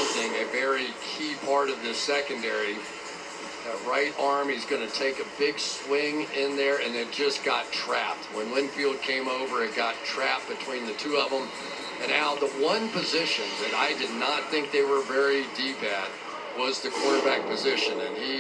Murphy-Bunting, a very key part of this secondary. That right arm, he's going to take a big swing in there, and it just got trapped. When Winfield came over, it got trapped between the two of them. And Al, the one position that I did not think they were very deep at was the quarterback position, and he